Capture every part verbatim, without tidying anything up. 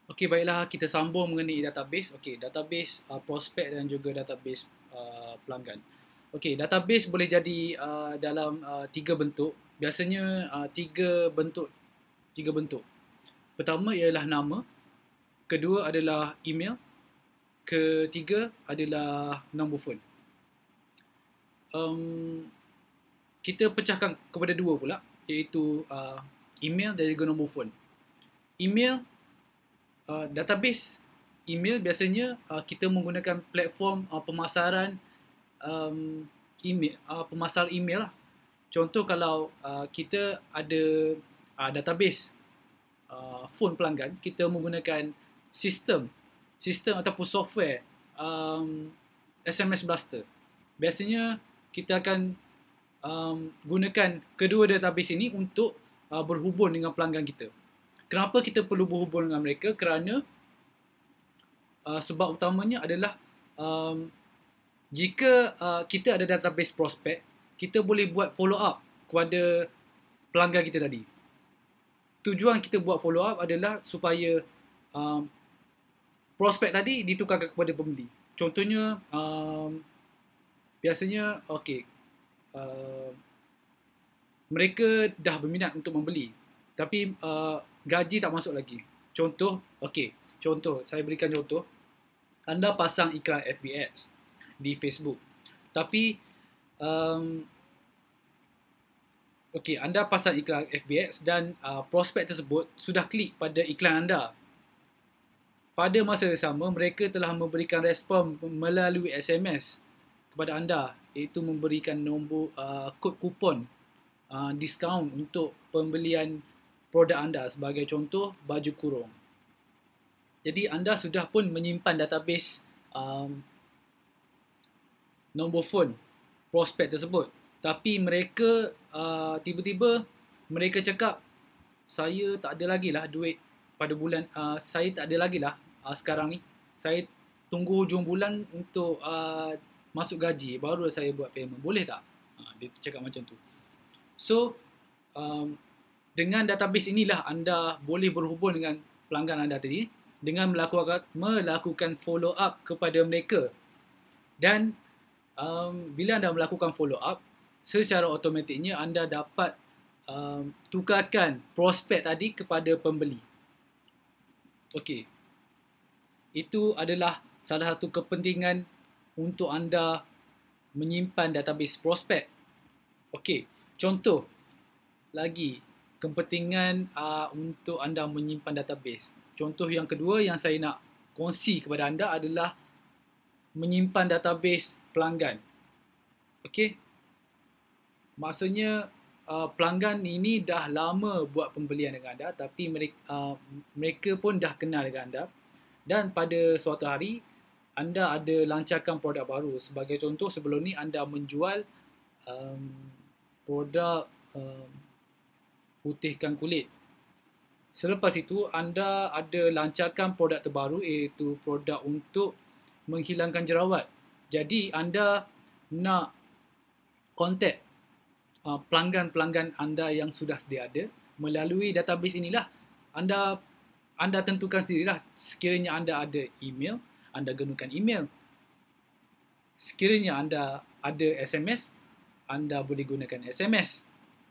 Okey, baiklah kita sambung mengenai database. Okey, database uh, prospek dan juga database uh, pelanggan. Okey, database boleh jadi uh, dalam uh, tiga bentuk. Biasanya uh, tiga bentuk tiga bentuk. Pertama ialah nama, kedua adalah email, ketiga adalah nombor phone. Um, kita pecahkan kepada dua pula, iaitu uh, email dan juga nombor phone. Email Uh, database email biasanya uh, kita menggunakan platform uh, pemasaran um, email, uh, pemasaran email lah. Contoh kalau uh, kita ada uh, database uh, phone pelanggan, kita menggunakan sistem sistem ataupun software um, S M S Blaster. Biasanya kita akan um, gunakan kedua database ini untuk uh, berhubung dengan pelanggan kita. Kenapa kita perlu berhubung dengan mereka? Kerana uh, sebab utamanya adalah um, jika uh, kita ada database prospek, kita boleh buat follow up kepada pelanggan kita tadi. Tujuan kita buat follow up adalah supaya um, prospek tadi ditukarkan kepada pembeli. Contohnya, um, biasanya, okay, uh, mereka dah berminat untuk membeli, tapi uh, gaji tak masuk lagi. Contoh, okey, contoh, saya berikan contoh. Anda pasang iklan F B S di Facebook. Tapi, um, okey, anda pasang iklan F B S dan uh, prospek tersebut sudah klik pada iklan anda. Pada masa yang sama, mereka telah memberikan respon melalui S M S kepada anda, iaitu memberikan nombor uh, kod kupon uh, diskaun untuk pembelian produk anda, sebagai contoh baju kurung. Jadi anda sudah pun menyimpan database um, nombor phone prospek tersebut, tapi mereka uh, tiba-tiba mereka cakap, saya tak ada lagi lah duit pada bulan, uh, saya tak ada lagi lah uh, sekarang ni, saya tunggu hujung bulan untuk uh, masuk gaji baru saya buat payment, boleh tak? Uh, dia cakap macam tu. So um, dengan database inilah anda boleh berhubung dengan pelanggan anda tadi dengan melakukan melakukan follow up kepada mereka. Dan um, bila anda melakukan follow up, secara automatiknya anda dapat um, tukarkan prospek tadi kepada pembeli. Okey. Itu adalah salah satu kepentingan untuk anda menyimpan database prospek. Okey, contoh lagi kepentingan uh, untuk anda menyimpan database. Contoh yang kedua yang saya nak kongsi kepada anda adalah menyimpan database pelanggan. Okey. Maksudnya uh, pelanggan ini dah lama buat pembelian dengan anda, tapi mereka, uh, mereka pun dah kenal dengan anda, dan pada suatu hari anda ada lancarkan produk baru. Sebagai contoh, sebelum ni anda menjual um, produk um, putihkan kulit. Selepas itu, anda ada lancarkan produk terbaru, iaitu produk untuk menghilangkan jerawat. Jadi, anda nak kontak uh, pelanggan-pelanggan anda yang sudah sedia ada melalui database inilah. Anda anda tentukan sendirilah. Sekiranya anda ada email, anda gunakan email. Sekiranya anda ada S M S, anda boleh gunakan S M S.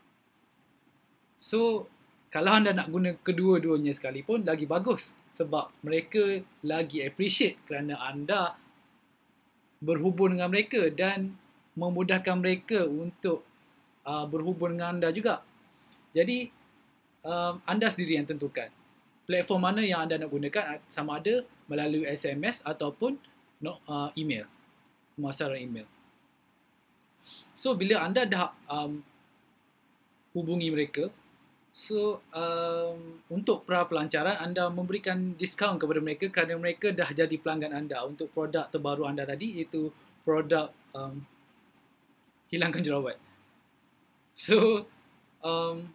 So, kalau anda nak guna kedua-duanya sekalipun, lagi bagus. Sebab mereka lagi appreciate kerana anda berhubung dengan mereka dan memudahkan mereka untuk uh, berhubung dengan anda juga. Jadi, um, anda sendiri yang tentukan platform mana yang anda nak gunakan, sama ada melalui S M S ataupun no, uh, email, pemasaran email. So, bila anda dah um, hubungi mereka, so, um, untuk pra pelancaran, anda memberikan diskaun kepada mereka kerana mereka dah jadi pelanggan anda untuk produk terbaru anda tadi, iaitu produk um, hilangkan jerawat. So, um,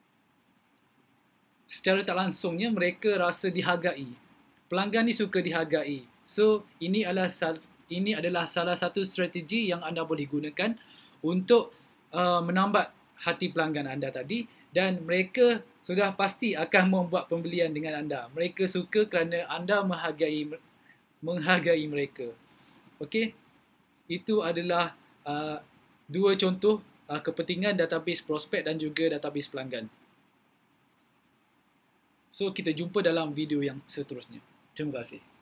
secara tak langsungnya mereka rasa dihargai. Pelanggan ni suka dihargai. So, ini adalah ini adalah salah satu strategi yang anda boleh gunakan untuk uh, menambat hati pelanggan anda tadi, dan mereka sudah pasti akan membuat pembelian dengan anda. Mereka suka kerana anda menghargai menghargai mereka. Okey, itu adalah uh, dua contoh uh, kepentingan database prospek dan juga database pelanggan. So, kita jumpa dalam video yang seterusnya. Terima kasih.